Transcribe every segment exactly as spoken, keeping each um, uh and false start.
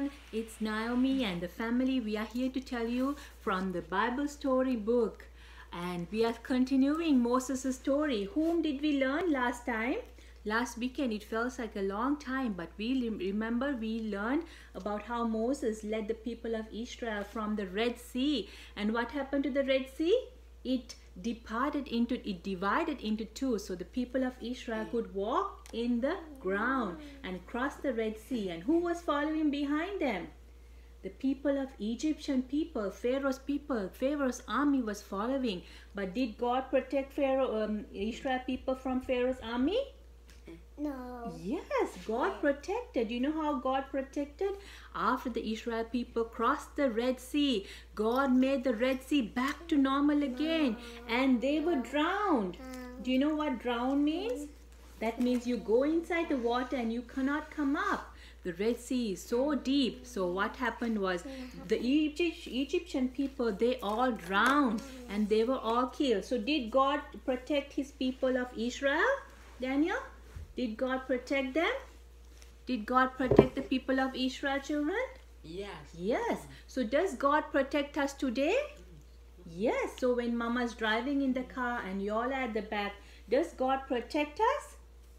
everyone, it's Naomi and the family. We are here to tell you from the Bible story book, and we are continuing Moses' story. Whom did we learn last time? Last weekend it feels like a long time, but we remember we learned about how Moses led the people of Israel from the Red Sea. And what happened to the Red Sea? It departed into it divided into two, so the people of Israel could walk in the ground and cross the Red Sea. And who was following behind them? The people of Egyptian people, Pharaoh's people. Pharaoh's army was following. But did God protect Pharaoh um, Israel people from Pharaoh's army? No. Yes, God protected. You know how God protected? After the Israel people crossed the Red Sea, God made the Red Sea back to normal again, and they were drowned. Do you know what drown means? That means you go inside the water and you cannot come up. The Red Sea is so deep. So what happened was the Egypt, Egyptian people, they all drowned and they were all killed. So did God protect his people of Israel, Daniel? Did God protect them? Did God protect the people of Israel, children? Yes. Yes. So does God protect us today? Yes. So when mama's driving in the car and you all are at the back, does God protect us?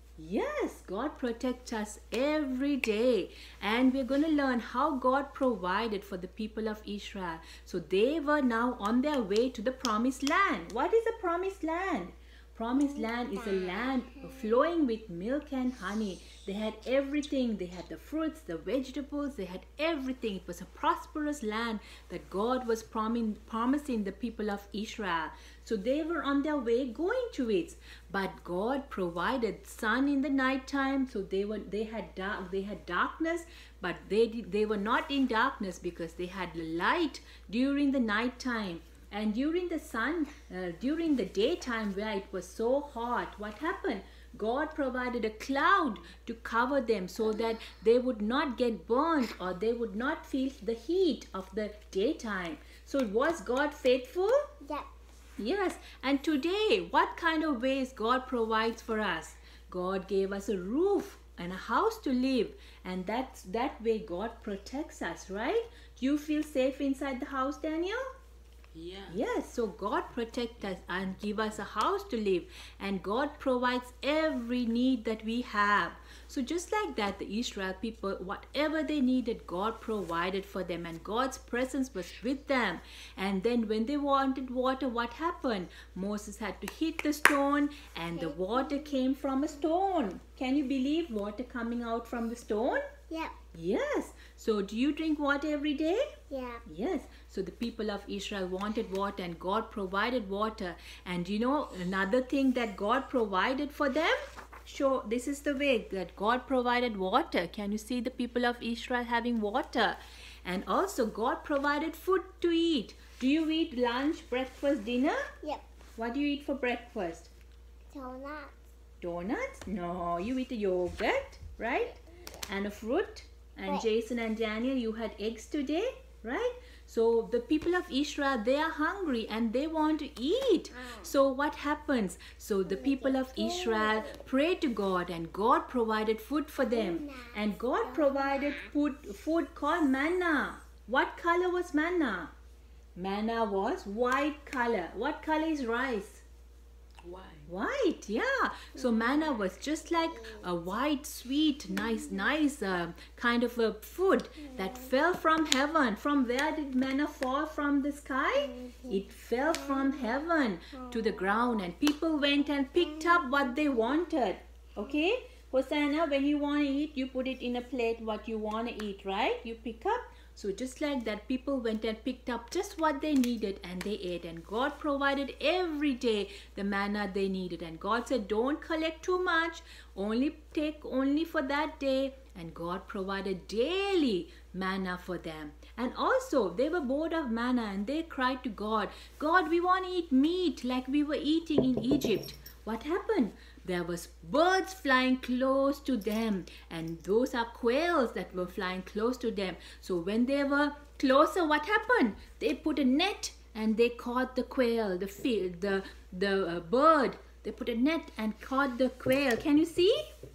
Yes, God protects us every day. And we're going to learn how God provided for the people of Israel. So they were now on their way to the promised land. What is the promised land? Promised land is a land flowing with milk and honey. They had everything. They had the fruits, the vegetables, they had everything. It was a prosperous land that God was prom promising the people of Israel. So they were on their way going to it. But God provided sun in the night time. So they were they had dark they had darkness, but they did, they were not in darkness because they had light during the night time. And during the sun, uh, during the daytime where it was so hot, what happened? God provided a cloud to cover them so that they would not get burnt or they would not feel the heat of the daytime. So was God faithful? Yeah. Yes. And today, what kind of ways God provides for us? God gave us a roof and a house to live. And that's that way God protects us, right? Do you feel safe inside the house, Daniel? Yeah. Yes, so God protects us and give us a house to live, and God provides every need that we have. So just like that, the Israel people, whatever they needed, God provided for them, and God's presence was with them. And then when they wanted water, what happened? Moses had to hit the stone and the water came from a stone. Can you believe water coming out from the stone? Yeah. Yes. So do you drink water every day? Yeah. Yes. So the people of Israel wanted water and God provided water. And you know another thing that God provided for them? Sure, this is the way that God provided water. Can you see the people of Israel having water? And also God provided food to eat. Do you eat lunch, breakfast, dinner? Yep. What do you eat for breakfast? Donuts. Donuts? No, you eat a yogurt, right? And a fruit. And Right. Jason and Daniel, you had eggs today, right? So the people of Israel, they are hungry and they want to eat. So what happens? So the people of Israel prayed to God and God provided food for them. And God provided food, food called manna. What color was manna? Manna was white color. What color is rice? Why? White, yeah. So manna was just like a white, sweet, nice, nice uh, kind of a food that fell from heaven. From where did manna fall from the sky? It fell from heaven to the ground, and people went and picked up what they wanted. Okay? Hosanna, when you want to eat, you put it in a plate what you want to eat, right? You pick up. So just like that, people went and picked up just what they needed and they ate. And God provided every day the manna they needed. And God said, don't collect too much. Only take only for that day. And God provided daily manna for them. And also, they were bored of manna and they cried to God, God, we want to eat meat like we were eating in Egypt. What happened? There was birds flying close to them, and those are quails that were flying close to them. So when they were closer, what happened? They put a net and they caught the quail, the field, the the uh, bird. They put a net and caught the quail. Can you see?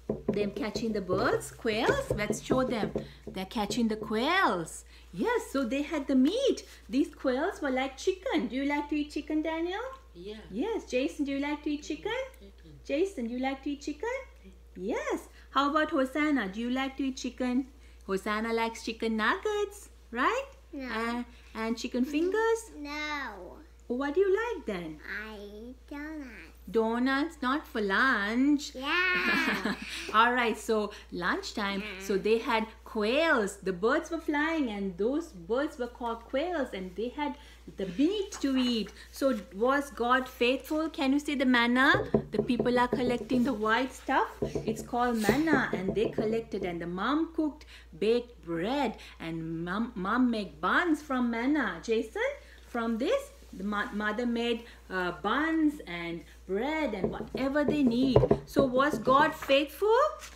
them catching the birds, quails. Let's show them. They're catching the quails. Yes, so they had the meat. These quails were like chicken. Do you like to eat chicken, Daniel? Yeah. Yes. Jason, do you like to eat chicken? Chicken. Jason, do you like to eat chicken? Yes. How about Hosanna? Do you like to eat chicken? Hosanna likes chicken nuggets, right? No. Uh, and chicken fingers. No. What do you like then? I don't know. Donuts, not for lunch. Yeah. All right, so lunchtime, so they had quails. The birds were flying and those birds were called quails and they had the meat to eat. So was God faithful? Can you say the manna? The people are collecting the white stuff. It's called manna and they collected and the mom cooked baked bread and mom, mom made buns from manna. Jason, from this? The mo- mother made uh, buns and bread and whatever they need. So was God faithful?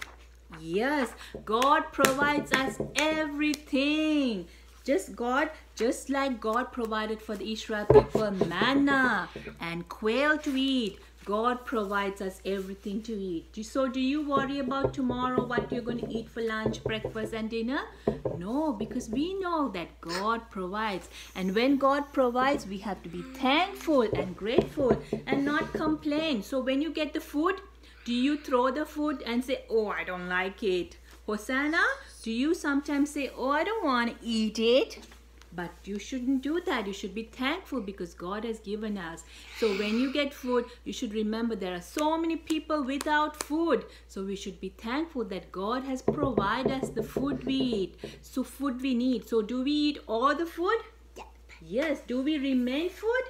Yes, God provides us everything. Just God, just like God provided for the Israel people manna and quail to eat, God provides us everything to eat. So do you worry about tomorrow what you're going to eat for lunch, breakfast and dinner? No, because we know that God provides. And when God provides, we have to be thankful and grateful and not complain. So when you get the food, do you throw the food and say, oh, I don't like it? Hosanna, do you sometimes say, oh, I don't want to eat it? But you shouldn't do that. You should be thankful because God has given us. So when you get food, you should remember there are so many people without food. So we should be thankful that God has provided us the food we eat. So food we need. So do we eat all the food? Yep. Yes. Do we remain food?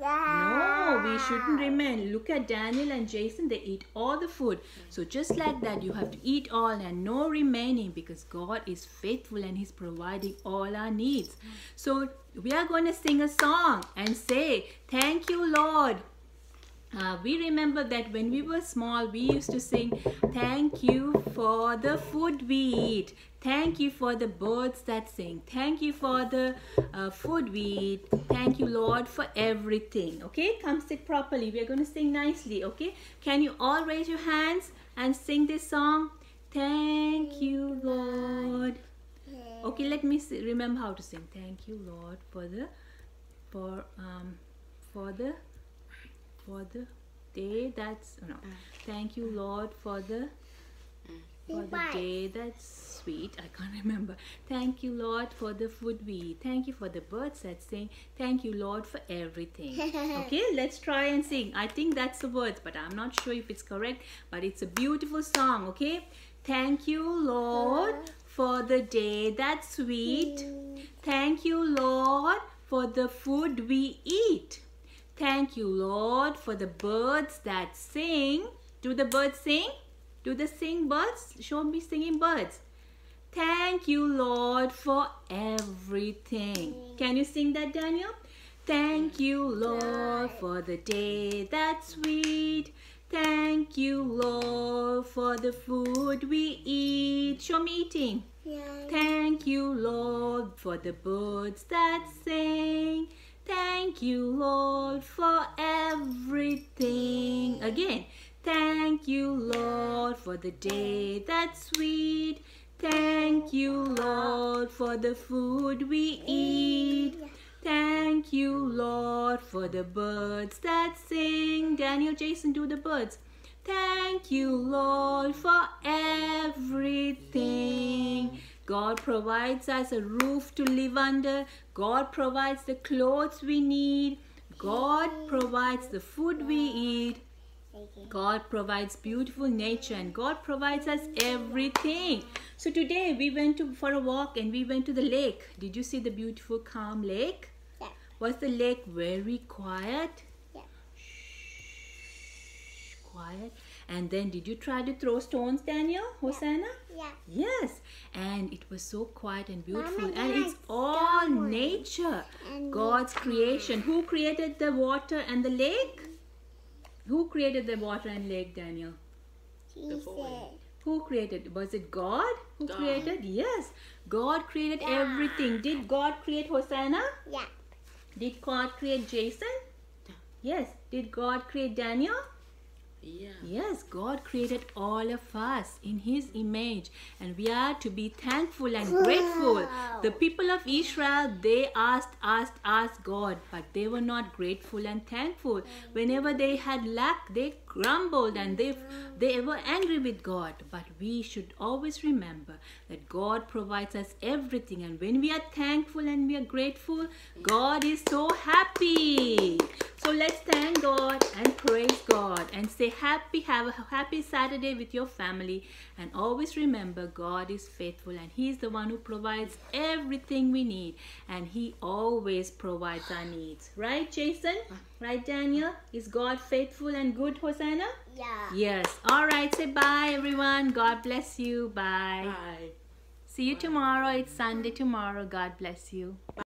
Yeah. No, we shouldn't remain. Look at Daniel and Jason. They eat all the food. So just like that, you have to eat all and no remaining because God is faithful and He's providing all our needs. So we are going to sing a song and say, thank you, Lord. Uh, we remember that when we were small, we used to sing, thank you for the food we eat. Thank you for the birds that sing. Thank you for the uh, food we eat. Thank you, Lord, for everything. Okay, come sit properly. We are going to sing nicely. Okay, can you all raise your hands and sing this song? Thank you, Lord. Okay, let me see, remember how to sing. Thank you, Lord, for the for um for the for the day that's no. Thank you, Lord, for the for the day that's sweet. I can't remember. Thank you, Lord, for the food we eat. Thank you for the birds that sing. Thank you, Lord, for everything. Okay, let's try and sing. I think that's the words, but I'm not sure if it's correct. But it's a beautiful song. Okay. Thank you, Lord, for the day that's sweet. Thank you, Lord, for the food we eat. Thank you, Lord, for the birds that sing. Do the birds sing? Do the sing birds? Show me singing birds. Thank you, Lord, for everything. Can you sing that, Daniel? Thank you, Lord, for the day that's sweet. Thank you, Lord, for the food we eat. Show me eating. Yeah. Thank you, Lord, for the birds that sing. Thank you, Lord, for everything. Again. Thank you, Lord, for the day that's sweet. Thank you, Lord, for the food we eat. Thank you, Lord, for the birds that sing. Daniel, Jason, do the birds. Thank you, Lord, for everything. God provides us a roof to live under. God provides the clothes we need. God provides the food we eat. God provides beautiful nature and God provides us everything. So today we went to, for a walk and we went to the lake. Did you see the beautiful calm lake? Yeah. Was the lake very quiet? Yeah. Shh, quiet. And then did you try to throw stones, Daniel? Hosanna? Yeah. Yes. And it was so quiet and beautiful. Mama, and there's it's all stone. nature. And God's creation. Who created the water and the lake? Who created the water and lake, Daniel? He boy. said. Who created? Was it God who God. created? Yes. God created Yeah. everything. Did God create Hosanna? Yeah. Did God create Jason? Yes. Did God create Daniel? Yeah. Yes, God created all of us in His image, and we are to be thankful and grateful. The people of Israel, they asked, asked, asked God, but they were not grateful and thankful. Whenever they had lack, they grumbled and they, they were angry with God. But we should always remember that God provides us everything, and when we are thankful and we are grateful, God is so happy. So let's thank God and praise God and say happy, have a happy Saturday with your family, and always remember God is faithful and He is the one who provides everything we need, and He always provides our needs. Right, Jason? Right, Daniel? Is God faithful and good, Hosanna? Yeah. Yes. All right, say bye everyone. God bless you. Bye. Bye. See you tomorrow. It's Sunday tomorrow. God bless you.